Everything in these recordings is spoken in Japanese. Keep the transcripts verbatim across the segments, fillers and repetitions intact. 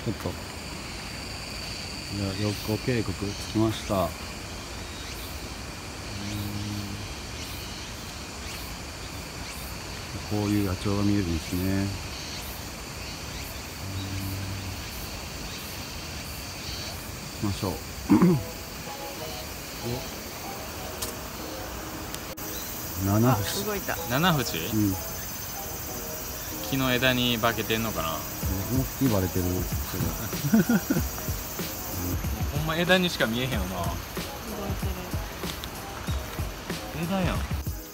ちょっとじゃあ横渓谷着きました。こういう野鳥が見えるんですね。行きましょう。七あ、動いた。 七淵、 うん、 木の枝に化けてんのかな。 思いっきりバレてるけど、うん、 ほんま枝にしか見えへんよな。 動いてる。 枝やん。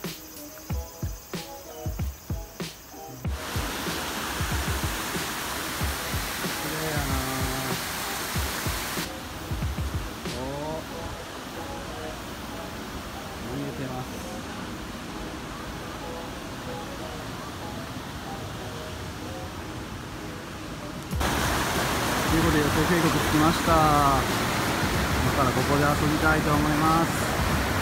ということで横渓谷着きました。今からここで遊びたいと思います。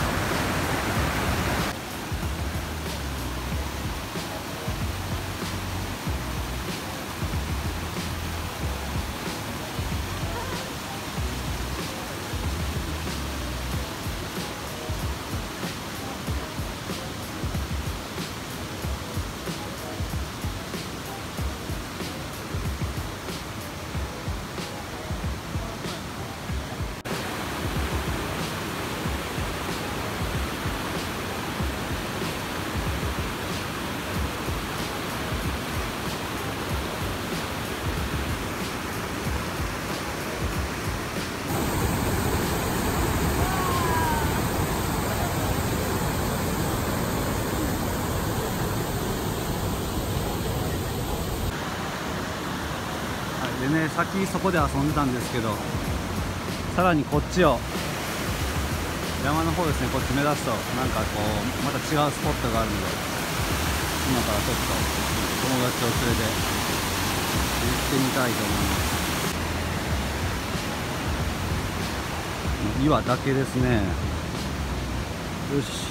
でね、さっきそこで遊んでたんですけど、さらにこっちを山の方ですね、こっち目指すとなんかこうまた違うスポットがあるので、今からちょっと友達を連れて行ってみたいと思います。岩だけですね。よし、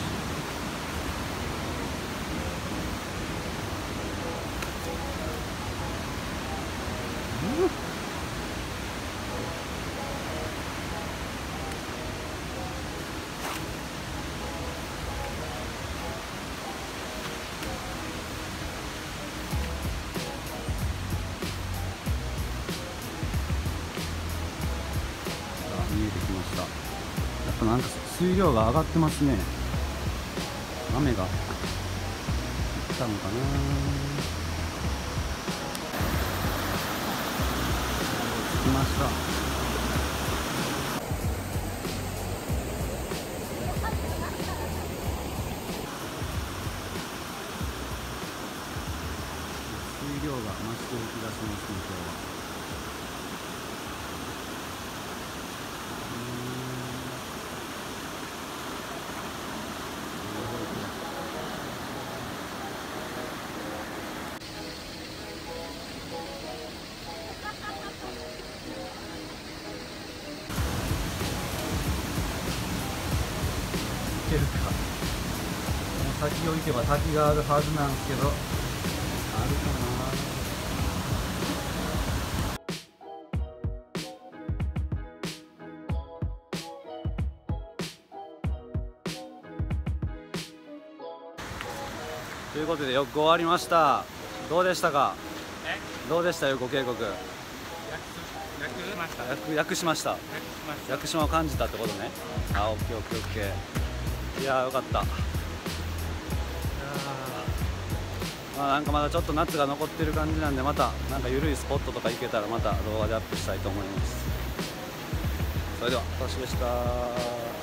見えてきました。やっぱなんか水量が上がってますね。雨が降ったのかな。着きました。水量が増してる気がしますね、今日は。いけるか。この先を行けば滝があるはずなんですけど、あるかな。ということで横終わりました。どうでしたか。 えどうでした横渓谷。 訳しました訳訳しました。 訳しました屋久島を感じたってことね。あ、オッケーオッケーオッケー。いやーよかった。いやー、まあなんかまだちょっと夏が残ってる感じなんで、またなんか緩いスポットとか行けたらまた動画でアップしたいと思います。それでは私でした。